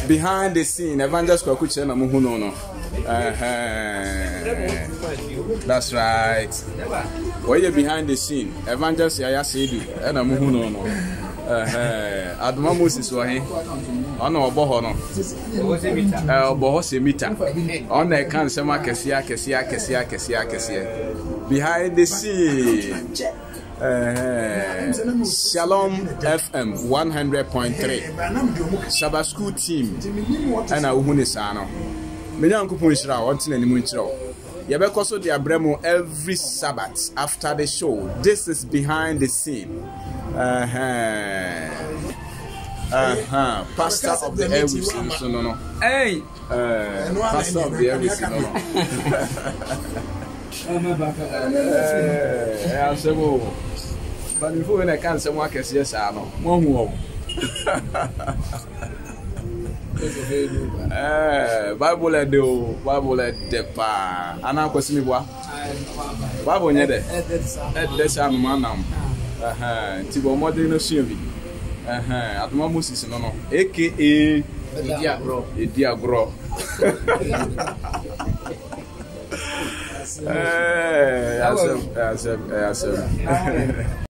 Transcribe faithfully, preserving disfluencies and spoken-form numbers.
behind the scene Evangelist Kwakuche na mu hu no no. That's right. Where you behind the scene Evangelist Yaya Sedu na mu hu no no. Eh Adoma Moses wa he ona obo ho no eh obo ho semita ona e kan sema kese akese akese akese akese behind the scene. Uh, Shalom F M one hundred point three Sabbath School team and a woman is ano. Menya nkupon shira wonte na nimu nchira. Ye be koso de abremo every Sabbath after the show. This is behind the scene. Uh-huh. Uh-huh. Pastor of the airwaves so no no. Hey, uh, pastor of the airwaves no no. Eh, I say wo. But before when I can say more kesi esa no. Mo hu o. Eh, Bible de o, Bible de pa. Ana kwesi mi bua. Bible nye de. Eh, de sa no manam. Aha, ti bo mo de no sua bi. Aha, Adoma Moses no no. A K A Edi Agro. Edi Agro. Eh, yeah, so, yeah, so, yeah, so.